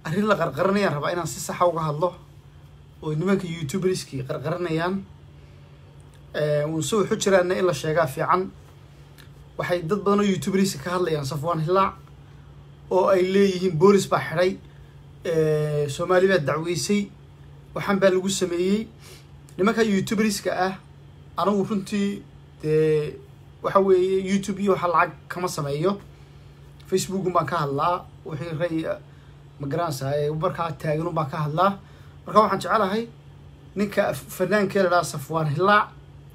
arrin la qarqaranayaan rabaa inaan si saxa uga hadlo oo nimanka youtuberskii qarqaranayaan soo xujiraana in la sheegaa fiican waxay dad badan oo youtuberska ka hadlayaan Safwan Hilaac oo ay leeyihiin boolis baa xiray Soomaaliya dacweysay waxaan baa lagu sameeyay nimanka youtuberska ah anigu runtii waxa weeye YouTube iyo waxa lacag kama sameeyo Facebook baan ka hadlaa wixii ray magaranayay markaa taagan baan ka hadlaa marka waxaan jecelahay ninka fanaanka la Safwan Hilaac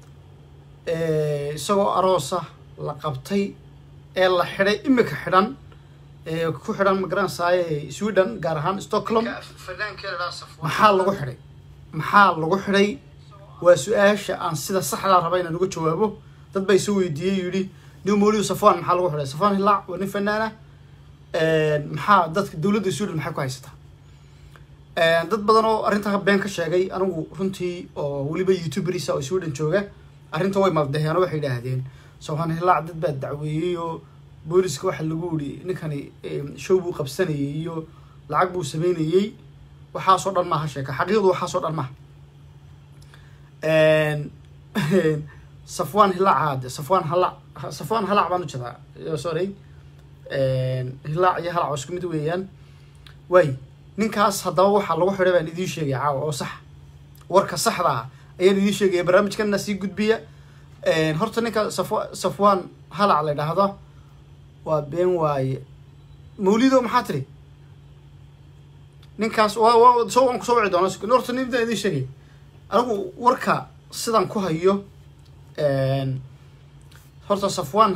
isagoo aroosa la qabtay ee la xiray imika xiran ku xiran magaranayay Sweden gaar ahaan Stockholm maxaa lagu xiray waa su'aasha aan sida saxda ah rabay inaan uga jawaabo dad bay soo weydiiyay yiri nin Mawlid Safwan maxaa lagu xiray Safwan Hilaac waa nin fanaana maxaa dadka dawladda Sweden maxay ku haysataa dad badan oo arinta been ka sheegay anigu runtii oo waliba youtuberisa oo Sweden jooga arinta way maldaheen waxay yiraahdeen Safwan Hilaac dad baa dacweeyay oo booliska waxa lagu yiri ninkani show buu qabsanayay iyo lacag buu sameeyay waxa soo dhan ma ha sheeka xaqiiqdu waxa soo dhan ma Safwan Hilaac baan u jeedaa sorry Hilaac iyo Hilaac isku mid weeyaan way ninkaas hadaba waxa lagu xiray baan idin sheegay caawa oo sax warka saxda ah ayaan idin sheegay barnaamijkan si gudbiya horta ninka Safwan Hilaac la yiraahdo waa been waaye Mawlido maxaa tiri ninkaas waa soo aan ku soo wacay doonaa horta nin idin sheegay anigu warka sidan ku hayo horta Safwan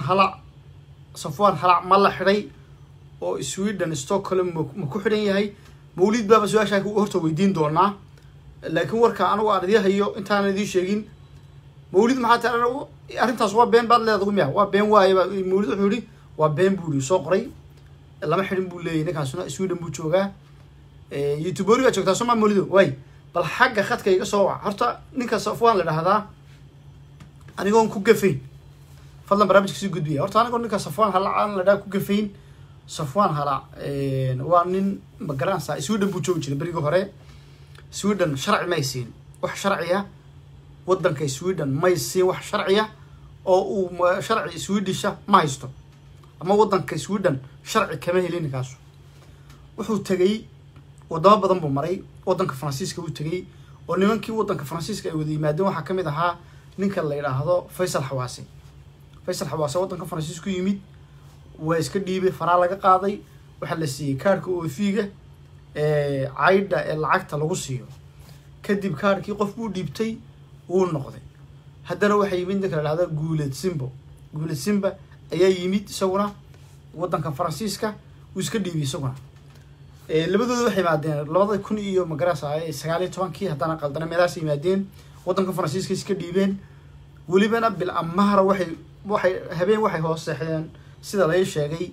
Hilaac ma la xiray oo Sweden Stockholm ma ku xiran yahay Mawlid baba su'aasha ku horta weydiin doonaa laakiin warka anigu aan idin hayo intaan idin sheegin Mawlid maxaa taana arintaas waa been baad leedahay miyaa waa been waaye Mawlid wuxuu yiri waa been buu soo qoray lama xirin buu leeyahay ninkaasuna Sweden buu joogaa youtuber baa joogtaa Soomaali Mawlid way bal xagga khadka iga soo wac horta ninka Safwan la dhahdaa anigoon ku gafayn fadlan barnaamijka si gudbiya horta anigoon ninka Safwan Hilaac la dhaha ku gafayn Safwan Hilaac waa nin magaranaysa Sweden buu joogi jiray bariga hore Sweden sharci ma haysin wax sharciya wadanka Sweden ma haysin wax sharciya oo uu sharci Swedish ma haysto ama wadanka Sweden sharci kama helin kaas wuxuu tagay wadamo badan buu maray wadanka Faransiiska uu tagay oo nimankii wadanka Faransiiska ay wada yimaadeen waxa kamid ahaa ninka la yiraahdo Faisal Hawaasi wadanka Faransiiska yimid waa iska dhiibay faraa laga qaaday waxa la siiyay kaarka oofiga caayda ee lacagta lagu siiyo kadib kaarkii qof uu dhiibtay uu noqday haddana waxa yimid ninka la yiraahdo Guuled Simba ayaa yimid isaguna wadanka Faransiiska uu iska dhiibay isaguna labadooda waxay yimaadeen 2000 iyo magaranayay 19 haddana qaldana meelaas yimaadeen wadanka Faransiiska iska dhiibeen walibana bil amahra waxay habeen waxay hoos seexdeen sida la sheegay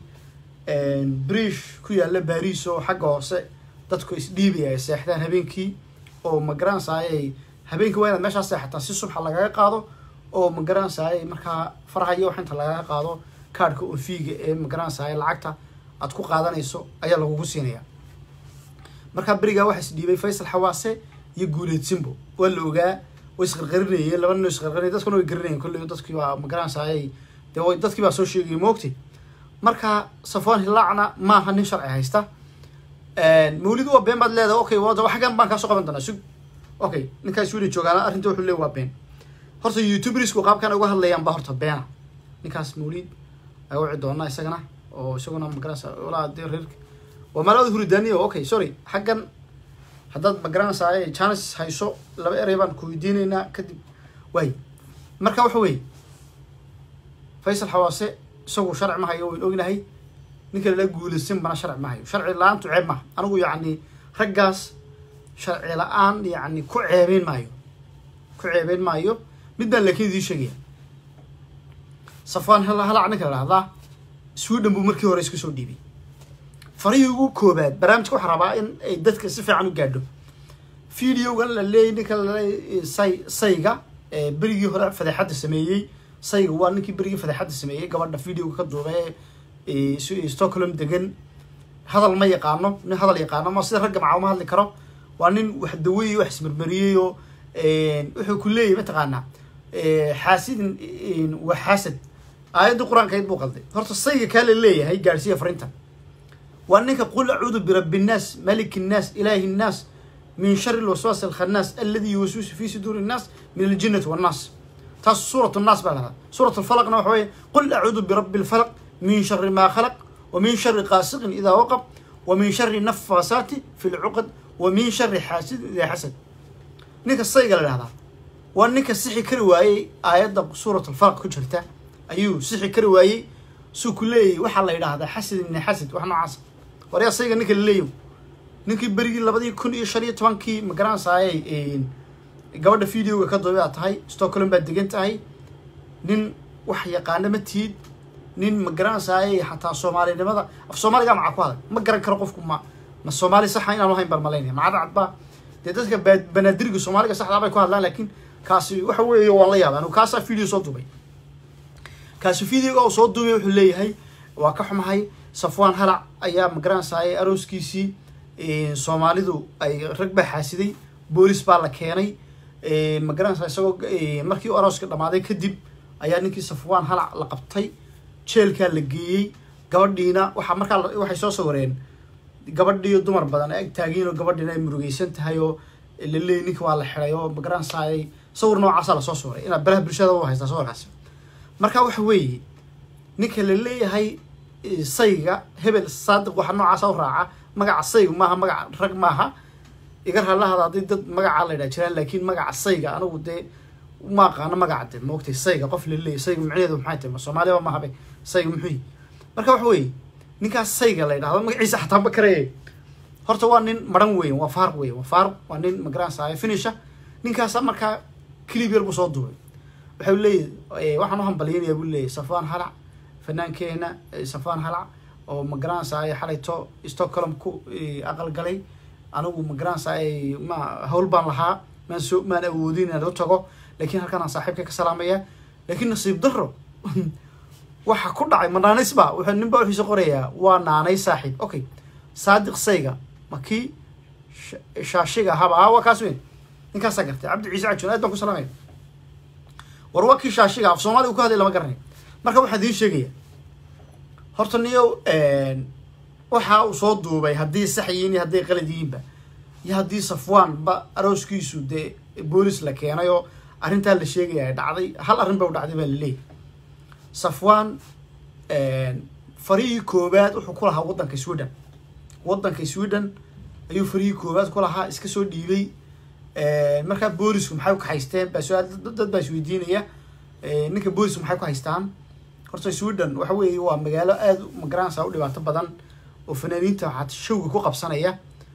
bridge ku yaala Paris oo xagga hoose dadku is dhiibay ay seexdaan habeenkii oo magaranayay habeenkii waa meesha seexataa si subax laga qaado oo magaranayay marka farahayo wax inta laga qaado kaarka oofiga ee magaranayay lacagta aad ku qaadanayso ayaa lagu siinayaa marka bariga waxa is dhiibay Faisal Hawaase iyo Guuled Simbo waa la ogaa way isqarqarinayeen laba nin isqarqarinay dadkuna way garanayeen kulli dadkii waa magaranayay dadkii baa soo sheegay moogtay marka Safwan Hilaacna ma aha nin sharci haysta Mawlid waa been baad leedahay okay waa waxan baan ka soo qaban doonaa okay ninka Sweden joogaana arinta wuxuu leeyahay waa been horta youtubersku qaabkan uga hadlayaan ba horta beena ninkaas Mawlid ay wacay doonaa isagana oo isaguna magaranayay wala reer ومالو هردانية أوكي سوري حقا حداد بقرانس عاي chance هايسو لبا إريبان كويدينينا كدب واي مركا وحوي فيصل حواسي سووا شرع ما هيو الأوغنا هاي نكال لا قول السنبنا شرع ما هيو شرع الآن تعيب ما أنا يعني رقاس شرع الآن يعني كعيبين ما هيو مدان لكي ذي شقيا صفوان هلا عنك هذا سويدن بمركي وريسكو سو ديبي فريقو كوباد برامجكو حرابا ان اي ددك si fiican u gaadho fiidiyowgan la leeyahay ninka sayga بريغي hore fadeexada sameeyay sayga waa ninkii بريغي fadeexada sameeyay gabadha fiidiyowga ka duubay Stockholm degan hadal ma yaqaano nin hadal yaqaano ma sida ragga macawma hadli karo waa nin wax daweeyay wax ismarmariyay oo wuxuu ku leeyahay mataqaanaa xaasidin wa xasad aayadda quraanka ay buu qalday horta sayga kale leeyahay gaarsiya fariinta waa ninka qul a'uudu bi rabbin nas malikin nas ilahin nas min sharri alwaswas alkhannas alladhi yuwaswisu fi sudurin nas min aljinnati wan nas taas suuratu nas baa lahaa suuratu alfalaqna waxa weeye qul a'uudu bi rabbil falaq min sharri ma khalaq ومن شر قاسق إذا وقب ومن شر النفاثات في العقد ومن شر حاسد إذا حسد نيك الصيغة لهذا ونيك السحي كرواي آيات سورة الفلق كجرته أيوه سحي كرواي سو كلي وحلا إلى هذا حسد إن حسد وإحنا عاصم وريا الصيغة نيك الليو نيك بريء اللي بدي يكون شريط وانكي مقران ساي قبل فيديو كده بيعت هاي ستوكلم بدقنت هاي نين وحيا قانا متيد nin ma garanayay xataa Soomaalinimada af Soomaaliga ma ku haday ma garan karo qofku ma Soomaali sax ah inaan ahayn barmaleynay ma cadba dadka banaadirga Soomaaliga saxda bay ku hadlaan laakiin kaasi waxa weeye waan la yaabaa inuu kaasa video soo duubay kaasi video oo soo duubay wuxuu leeyahay waa ka xumahay Safwaan Halac ayaa ma garanayay arooskiisii Soomaalidu ay rag ba xaasiday boolis baa la keenay ma garanayay isagoo markii arooska dhamaaday kadib ayaa ninkii Safwaan Halac la qabtay jeelka la geeyay gabadhiina waxa markaa waxay soo sawireen gabadhiyo dumar badan ay taagiin oo gabadhiina ay murugaysan tahay oo leeyahay ninka waa la xiray oo background saay sawir noocaas la soo sawray ina baraha bulshada u haysta sawirkaas marka waxa weeye ninka la leeyahay sayga hebel saadiq waxa noocaas u raaca magaca sayga maaha magaca rag maaha iga halaha hadii dad magaca la yiraahdo jiraan laakiin magaca sayga anigu de ma qaana magaca ma ogtay sayga qof la leeyahay sayga macnaheedu maxay tahay Soomaaliya ma habe sayga muxuu marka wax weey ninkaas sayga la yiraahdo magaciisa xataa ma kareey horta waa nin maran weyn waa faar waa nin magraan saay finisha ninkaas marka clip yar buu soo duubay waxa uu leeyahay waxaan u hambalyeynaya buu leeyahay Safwaan Halac fannaankeena Safwaan Halac oo magraan saay xalayto Stockholm ku aqal galay anigu magraan saay ma hawl baan lahaa ma awoodin inaan u tago laakiin halkan aan saaxiibkay ka salaamaya laakiin nasiib darro waxa ku dhacay manaanis ba wuxuu ninba wuxuu qorayaa waa naanay saaxiib okay saadiq sayga markii shaashiga haba waa kaas weyn ninkaas gartay Cabdi Ciise Cajoon aad baan ku salaamay war waa kii shaashiga af Soomaaliga ku hadlay lama garanay marka waxa diin sheegaya horta niyo waxa uu soo duubay hadii sax yihiin hadii qalad yihiin ba ya hadii Safwaan ba arooskiisu de boolis la keenayo arrinta la sheegay dhacday hal arrin baa u dhacday baa leeyahay Safwaan fariiq koobaad wuxuu ku lahaa wadanka Sweden ayuu fariiq koobaad ku lahaa iska soo dhiibay marka boolisku maxay ku haysteen baa su'aal dad baa isweydiinaya ninka boolisku maxay ku haystaan horta Sweden waxa weeye waa magaalo aad u magaranaysa u dhibaato badan oo fanaaniinta xataa showga ku qabsanaya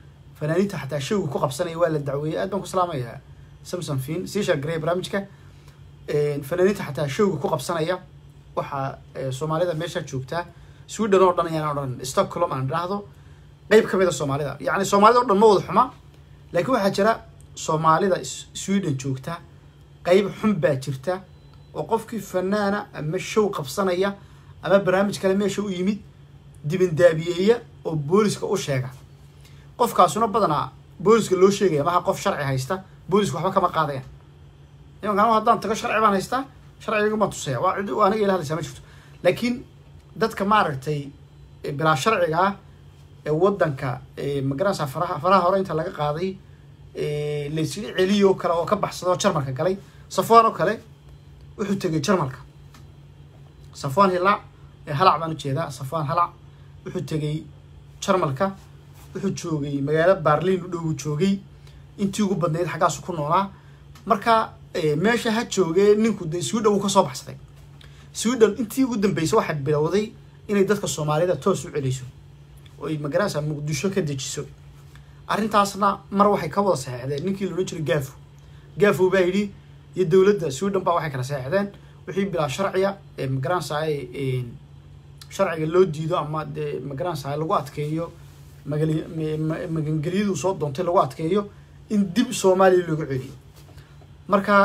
waa la dacweeyay aad baan ku salaamayaa Samson Fin Sisha Grey barnaamijka fanaaniinta xataa showga ku qabsanaya waxa Soomaalida meesha joogta Sweden oo dhan ayaan oran Stockholm aan raahdo qayb kamid ah Soomaalida yaani Soomaalida oo dhan ma wada xuma laakiin waxa jira Soomaalida Sweden joogta qayb xun baa jirta oo qofkii fanaana ama show qabsanaya ama barnaamij kale meesha u yimid dibin daabiyeeya oo booliska u sheega qofkaasuna badanaa booliska loo sheegaya ma qof sharci haysta boolisku waxba kama qaadayaan iyaga haddaan tago sharci baan haystaa sharciga ma tusaya waa cid aniga ilaahay sama jirto laakiin dadka ma aragtay bilaa sharciga ee wadanka magaranaysa faraha hore inta laga qaaday la isii celiyo kala oo ka baxsado Jarmalka galay Safwaan oo kale wuxuu tagay Jarmalka Safwaan Halac baan u jeedaa Safwaan Halac wuxuu tagay Jarmalka wuxuu joogay magaalada Berlin u dhow joogay intii ugu badneed xagaas ku noolaa marka meesha ha joogay ninku de Sweden ka soo baxsaday Sweden intii ugu dambeysay waxa bilowday inay dadka Soomaalida toos u celiso oo ay magaranaysa Muqdisho ka dejiso arrintaasna mar waxay ka wada saxeexdeen ninkii loo jiray Gaafo baa yiri iyo dawladda Sweden baa waxay kala saxeexdeen wixii bilaa sharciya magaranaysa sharciga loo diido ama magaranaysa lagu adkeeyo magangeliyadu soo doontay lagu adkeeyo in dib Soomaaliya loogu celiyo marka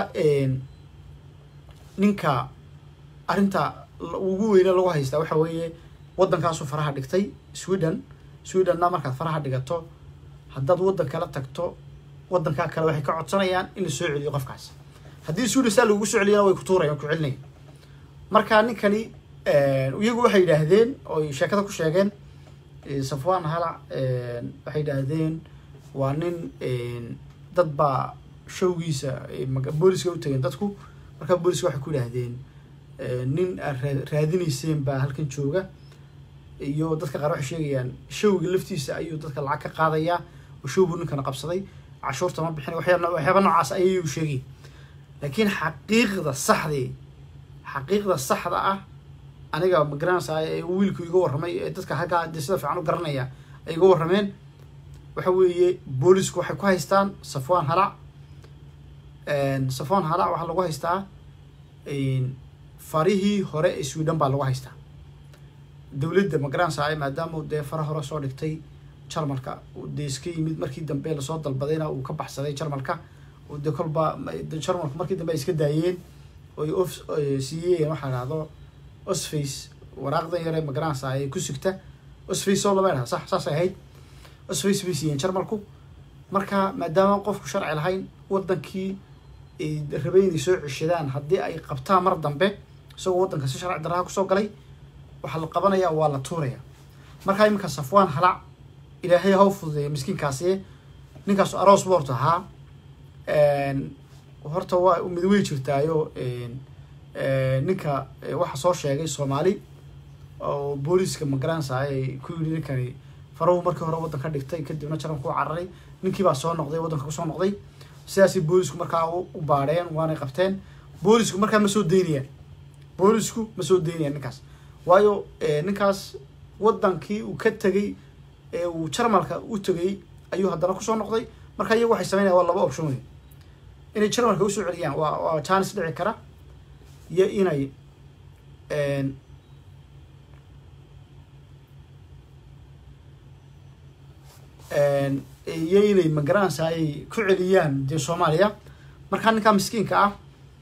ninka arrinta ugu weyn lagu haysta waxa weeye wadankaas faraha dhigtay Sweden Sweden-na markaad faraha dhigato haddaad waddan kala tagto waddankaa kale waxay ka codsanayaan in la soo celiyo qofkaas haddii Sweden saa lagu soo celiyana way ku tuurayaan ku celinayaan markaa ninkani iyagu waxay yidhaahdeen oo sheekada ku sheegeen Safwan Halac waxay yidhaahdeen waa nin dad baa showgiisa booliska u tageen dadku markaa booliska waxay ku yidhaahdeen nin raadinayseen baa halkan jooga iyo dadka qaar waxay sheegayaan showga laftiisa ayuu dadka lacag ka qaadayaa oo showbu ninkana qabsaday cashuurta ma bixin waxyaaba noocaas ayay sheegeen laakiin xaqiiqda saxda ah aniga ma garanaysaa ee wiilku iga warramay ee dadka halkaa sida fiican u garanaya ay iga warrameen waxa weeye boolisku waxay ku haystaan Safwan Halac waxaa lagu haystaa farihii hore ee Sweden baa lagu haystaa dowladda ma garanaysaa maadaama dee fara hore soo dhigtay Jarmalka dee iska yimid markii dambe lasoo dalbadayna uu ka baxsaday Jarmalka oo dee kolba Jarmalku markii dambe ay iska daayeen oo ay siiyeen waxa la yiraahdo Osface waraaqda yare ma garanaysaa ay ku sugta Osface oo laba sax ahayd Osface bay siiyeen Jarmalku marka maadaama qofku sharci lahayn wadankii ay rabeen inay soo ceshadaan haddii ay qabtaan mar dambe isagoo wadanka si sharci darro ku soo galay waxa la qabanayaa waa la tuuraya marka imika Safwan Halac ilaahay ha u fududeeyo miskiinkaasi ninkaas aroos boorta ha horta waa mid way jirtaayo ninka waxa soo sheegay Soomaali oo booliska ma garanaysaa ay ku yiri ninkani farahu markii hore wadanka dhigtay kadibna Jarmalku ku cararay ninkii baa soo noqday wadanka ku soo noqday siyaasi boolisku markaa u baareen waana qabteen boolisku markaa ma soo deynayaan ninkaas waayo ninkaas wadankii uu ka tagay ee uu Jarmalka u tagay ayuu haddana ku soo noqday marka iyagu waxay sameynayaan waa laba option inay Jarmalka u soo celiyaan waa chance dhici kara iyo inay inay ma garanaysaa ay ku celiyaan dee Soomaaliya markaa ninkaa miskiinka ah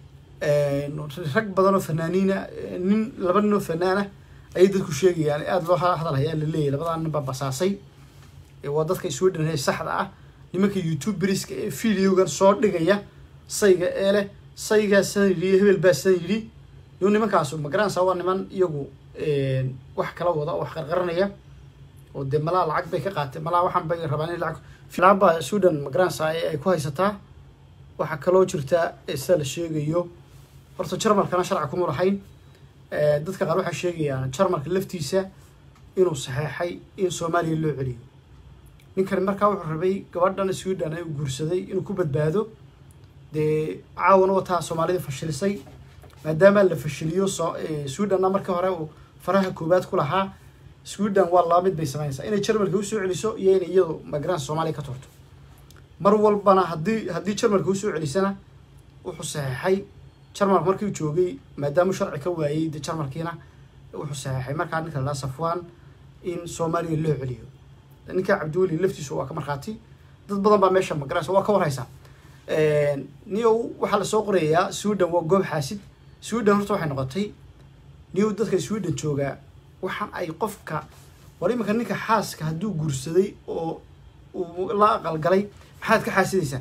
rag badan oo fanaaniina laba nin oo fanaana ayay dadku sheegayaan aad loo hadalhayaa la leeyahay labadan nin baa basaasay waa dadka Sweden ee saxda ah nimanka YouTuberiska ee videogan soo dhigaya sayga leh sayga sanadii hebel baa sanadii iyo nimankaas ma garanaysaa waa niman iyagu wax kala wada wax qarqaranaya oo de malaa lacag bay ka qaatay malaa waxaan bay rabaan in lacag filaaba Sweden ma garanaysaa ay ku haysataa waxa kale oo jirta isa la sheegayo horta Jarmalkana sharci kuma lahayn dadka qaar waxa sheegayaan Jarmalka laftiisa inuu saxeexay in Soomaaliya loo celiyo ninkan markaa wuxuu rabay gabadhan Sweden ay u guursaday inuu ku badbaado de caawan wata Soomaalida fashilisay maadaama la fashiliyo Sweden markii hore uu faraha koobaad ku lahaa Sweden waa laba mid bay sameeyaysaa inay Jarmalka u soo celiso iyo inay iyadu migrant Soomaaliya ka turto mar walbana haddii Jarmalka u soo celisana wuxuu saxeexay Jarmalka markii uu joogay maadaama sharci ka waayay de Jarmalkiina wuxuu saxeexay markaa ninka la Safwan in Soomaaliya loo celiyo ninka Cabdiweli laftiisu waa ka marxaati dad badan baa meesha migrant waa ka warhaysa niyo waxa la soo qorayaa Sweden waa goob xaasid Sweden horta waxay noqotay niyo dadka Sweden jooga waxaan ay qofka war imika ninka xaaska hadduu guursaday oo uu la aqal galay maxaad ka xaasidaysaa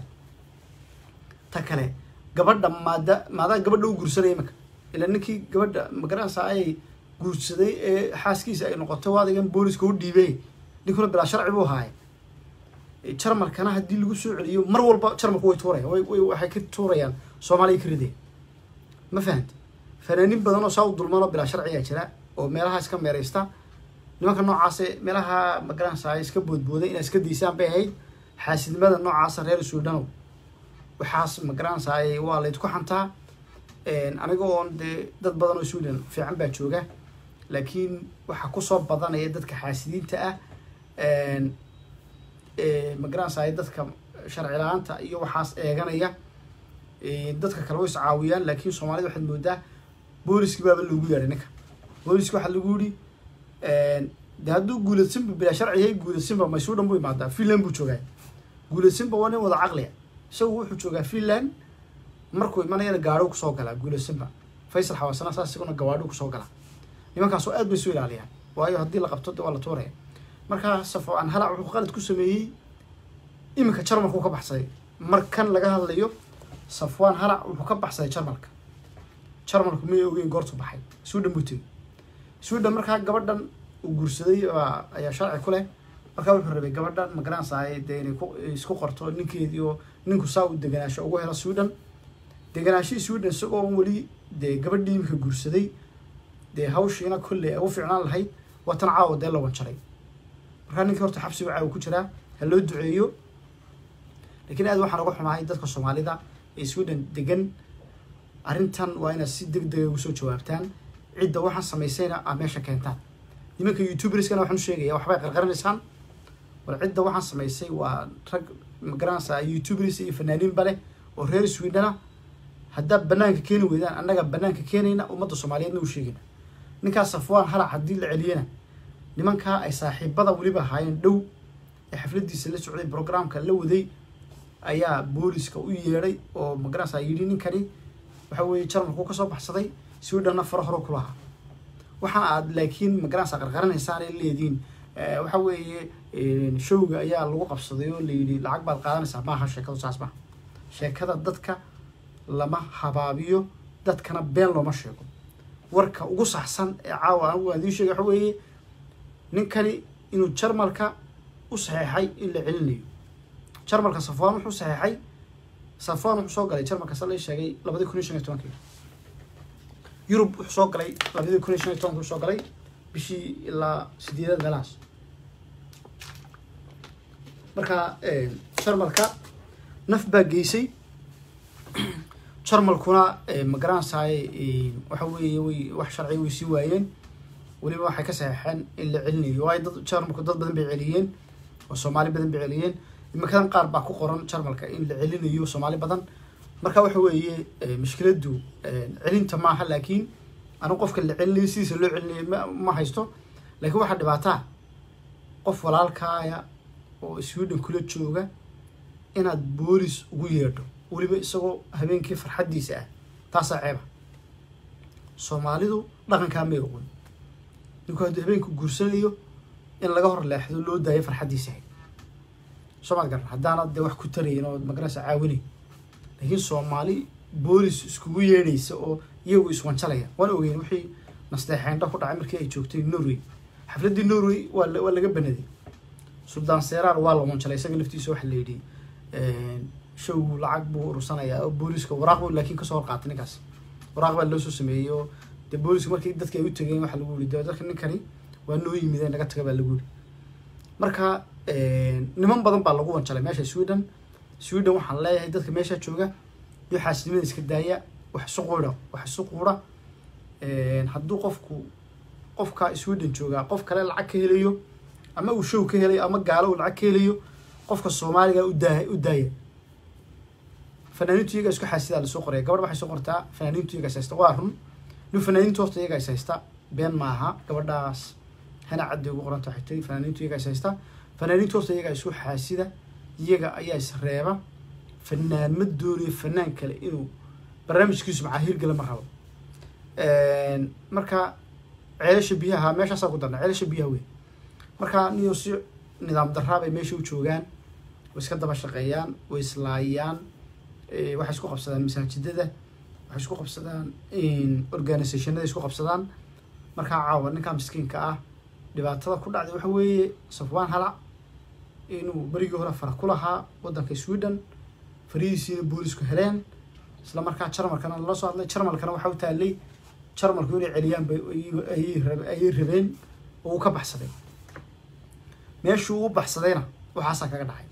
ta kale gabadha maada gabadha u guursaday imika ila ninkii gabadha ma garanaysaa ay guursaday ee xaaskiisa ay noqotay waadigan booliska u dhiibay ninkuna bilaa sharci buu haay Jarmalkana haddii lagu soo celiyo mar walba Jarmalku way tuurayaan waxay ka tuurayaan Soomaaliya ka rideen ma fahant fanaaniin badan oo soo dulmano bilaa sharci jira oo meelaha iska meereysta nimanka noocaas meelaha ma garanaysaa iska boodbooday in iska diisaan bay ahayd xaasidnimada noocaas reer Suudaan waxaas ma garanaysaa waa la isku xantaa aniga oo dad badan oo Suudaan fiican baa jooga laakiin waxa ku soo badanaya dadka xaasidiinta ah ma garanaysaa dadka sharci la'aanta iyo waxaas eeganaya dadka kale way caawiyaan laakiin Soomaalida waxay moodaa booliska baa lagu yeeray ninka booliska waxa lagu yiri hadduu guulaysanba bilaa sharci yahay guulaysanba ma Suudaan buu imaadaa Finland buu joogaa guulaysanba waa nin wada caqli isagu wuxuu joogaa Finland markuu imanayna gaadho ku soo galaa guulaysanba Faysal Xawaasana saas isaguna gawaadho ku soo galaa nimankaas oo aad bay soo ilaaliyaan waayo haddii la qabto waa la tuuraya markaa Safwan Halac wuxuu qalad ku sameeyay iminka Jarmalku ka baxsay markan laga hadlayo Safwan Halac wuxuu ka baxsay Jarmalku ma ogeyn goortu baxay Sweden buutay Sweden markaa gabadhan uu guursaday ayaa sharci ku leh markaa wuxuu rabay gabadhan ma garanaysaa inay isku qorto ninkeedii oo ninku saa u deganaasho ugu helo Sweden deganaashii Sweden isagoo wali gabadhii iminka guursaday hawshiina kullee ugu fiicnaan lahayd watan caawa la wanjaray markaa ninkii horta xabsi caawa ku jira loo duceeyo laakiin aad waxaan uga xumahay dadka Soomaalida ee Sweden degan arrintan waa inaad si degdeg ah ugu soo jawaabtaan cidda waxaan samaysayna meesha keentaan nimanka YouTubers-kana waxaan sheegaya waxbay qarqaranaysaan wal cidda waxaan samaysay waa rag magaranaysa YouTubers iyo fanaaniin bale oo reer Sweden hadda banaanka keeni weydaan annaga banaanka keenayna ummadda Soomaaliyeedna u sheegayna ninkaas Safwan Halac hadii la celiyana nimanka ay saaxiibada waliba haayeen dhow ee xafladiisa la socday programka la waday ayaa booliska u yeeray oo magaranaysa yiri ninkani waxa weeye Jarmalku ka soo baxsaday Sweden faro hore ku lahaa waxaan aad laakiin magaranaysa qarqaranaysaan ay leediin waxa weeye showga ayaa lagu qabsaday oo leeyay lacag baad qaadanaysaa maaha sheekadu saas ma sheekada dadka lama habaabiyo dadkana been looma sheego warka ugu saxsan ee caawa aan u sheegay waxa weeye ninkani inuu Jarmalka u saxeexay in la celinayo Jarmalka Safwan wuxuu saxeexay Safwan wuxuu soo galay Jarmalka salay sheegay 2015 Yurub wuxuu soo galay 2015 wuxuu soo galay bishii ilaa 8 galaas marka Jarmalka naf baa geysay Jarmalkuna ma garanaysaa waxa weeye way wax sharci way si waayeen waliba waxay ka saxeexeen in la celinayo way dad Jarmalku dad badan bay celiyeen oo Soomaali badan bay celiyeen imakan qaar baa ku qoran Jarmalka in la celinayo Soomaali badan marka waxa weeye mushkiladu celinta maaha laakiin anu qofka la celinayo siisa loo celinayo ma haysto laakiin waxa dhibaato qof walaalkaaya oo Sweden kula jooga inaad boolis ugu yeedho waliba isagoo habeenkii farxadiisa taas ceeba Soomaalidu dhaqanka ma yaqoon ninku habeenku guursanayo in laga hor leexdo loo daayo farxadiisa Soomaali gaar hadana wax ku tareen oo magaranaysa caawinay laakiin Soomaali boolis iskugu yeedhaysa oo iyagu iswanjalaya waan ogeyn wixii nasteexeynta ku dhacay markii ay joogtay Norway xafladii Norway waa laga banaday Sudan Serar waa la wanjalay isaga laftiisa wax leeyay show lacag buu ursanaya oo booliska waraaq laakiin ka soo qaatay ninkaas waraaq baa loo soo sameeyay oo booliska markii dadka ay u tageen waxa lagu yiri dadka ninkani waa noo yimideen naga taga baa lagu yiri marka niman badan baa lagu wanjalay meesha Sweden waxaan leeyahay dadka meesha jooga iyo xaasidnimada iska daaya wax suquura hadduu qofka Sweden jooga qof kale lacag ka helayo ama uu show ka helayo ama gaalo lacag ka helayo qofka Soomaaliga u daaya fanaaniintu iyaga isku xaasida la soo qoray gabadh waxay soo qortaa fanaaniintu iyaga saysta waa run fanaaniintu horta iyaga saysta been maaha gabadhaas hana cadde ugu qoranta xigtay fanaaniintu iyaga saysta fanaaniintu horta iyaga isku xaasida iyaga ayaa isreeba fanaan ma doonay fanaan kale inuu barnaamijkiisu macaahir gala ma rabo marka ceelasha biyaha meeshaas ku darna ceelasha biyaha weey marka niyo si nidaam darraab ay meesha u joogaan way iska daba shaqeeyaan way islaayaan waxay isku qabsadaan masaajidada waxay isku qabsadaan organizationada isku qabsadaan marka caawa ninka miskiinka dhibaatada ku dhacday waxa weeye Safwan Halac inuu barigii hore fara ku lahaa wadanka Sweden fariisiina boolisku heleen isla markaa Jarmalkana la soo hadlay Jarmalkana waxa uu taalay Jarmalku inay celiyaan ay rabeen oo ka baxsaday meeshuu u baxsadayna waxaas kaga dhacay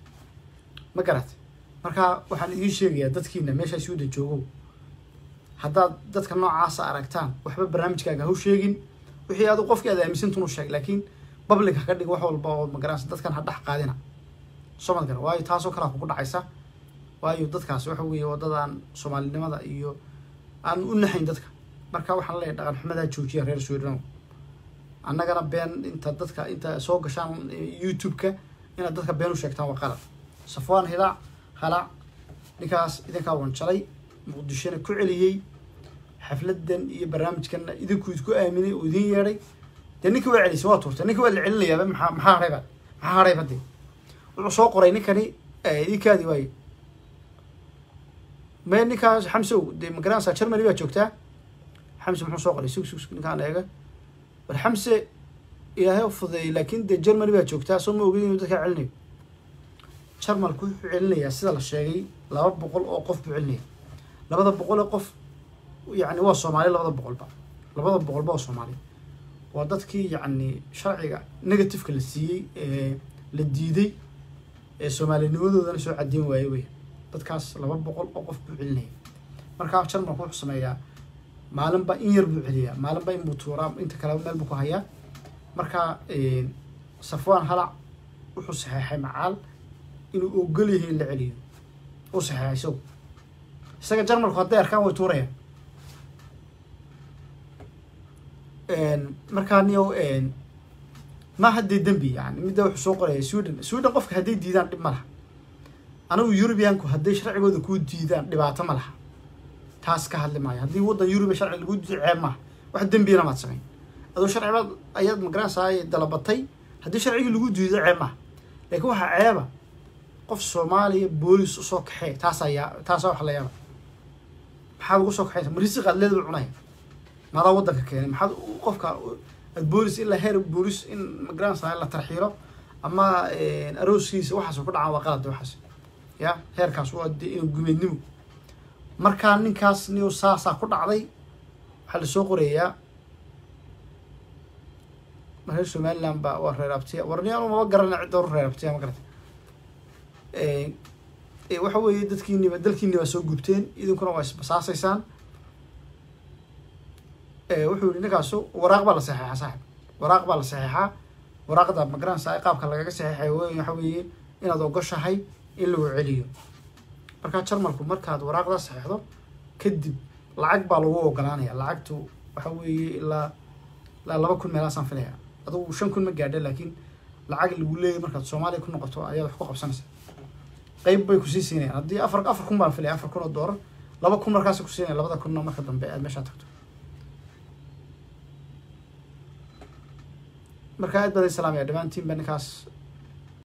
ma garatay marka waxaan idin sheegayaa dadkiina meesha Sweden joogo hadda dadka noocaas aragtaan waxba barnaamijkaaga ha u sheegin wixii aad qofkii aad aaminsantahay sheeg laakiin public ka dhig wax walba oo magaranaysa dadkan ha dhax qaadina Soomaaliga waayo taasoo kala ku dhacaysa waayo dadkaas waxa weeye wadadan Soomaalinimada iyo aan u naxayn dadka marka waxaan leeyahay dhaqan xumada joojiya reer Sweden annagana been inta soo gashaan YouTube-ka ina dadka been u sheegtaan waa qalad Safwan Halac ninkaas idinka wanjalay Muqdishona ku celiyay xafladan iyo barnaamijkan idinku isku aaminay oo idin yeeray dee ninkii waa celisay waa tuurtay ninkii waa la celinayaaba maxaa harayba dee wuxuu soo qoray ninkani idinkaadii waaye me ninkaas xamsow dee magaranaysaa Germany baa joogtaa xamse muxuu soo qoray sug ninkaan eega war xamse ilaahay u fudeeyay laakiin dee Germany baa joogtaa soo ma ogeyn inuu dadka celinayo Jarmalku wuxuu celinayaa sida la sheegay 200 oo qof buu celinaya 200 oo qof يعني waa Soomaali 200 ba 200 ba Soomaali waa dadkii yani sharciga negative la siiyay la diiday Soomaalinimadooda soo cadeen waayay way dadkaas 200 oo qof buu celinaya marka Jarmalku wuxuu sameeyaa maalinba in yar buu celiyaa maalinba in buu tuuraa inta kale meel buu ku hayaa marka Safwan Halac wuxuu saxeexay macaal inuu ogol yahay in la celiyo oo saxeexay isaga Jarmalku hadday arkaan way tuurayaan markaan iyo ma hadday dambi yani midda wuxuu soo qoray Sweden qofka hadday diidaan dhib ma laha anagu Europeanku hadday sharcigooda ku diidaan dhibaato ma laha taas ka hadli maayo haddii wadan Europe sharci lagu diido ceeb ma wax dambiina ma sameyn adoo sharciga ayaad magaranaysaa dalabatay haddii sharciga lagu diido ceeb ma laakiin waxa ceeba qof Soomaaliya boolis u soo kaxay taas wax la yaab maxaa ugu soo kaxaysa marisi qadleed u cunay mada wadanka keenay maxaa qofka boolis ila heer boolis in magaranaysaa la tarxiiro ama arooskiisa waxaas ku dhacaa waa qalad waxaas ya heerkaas waa in gumeednimo marka ninkaas niyo saasa ku dhacday waxa la soo qorayaa marka Somaliland ba waa reerabtiya warniyaan ma garanay cid oo reerabtiya ma garatay waxa weeye dalkiina soo gubteen idinkuna waa isbasaasaysaan wuxuu ninkaas waraaq baa la saxeexaa saaxib waraaq baa la saxeexaa waraaqda magaranaysaa qaabka lagaga saxeexay waxa weeye inaad ogoshahay in lagu celiyo marka Jarmalku markaad waraaqda saxeexdo kadib lacag baa lagu ogolaanaya lacagtu waxa weeye ilaa 2,000 meelasan filaya adoo 5,000 ma gaadhay laakiin lacag lagu leeyahay markaad Soomaaliya ku noqoto ayaad wax ku qabsanaysaa qayb bay ku siisinayaan haddii 4,000 baan filaya 4,000 doolar 2,000 markaas ku siinay 2,000 marka dambe aad meesha tagto marka aad baday salaam ya dhamaantiin bankaas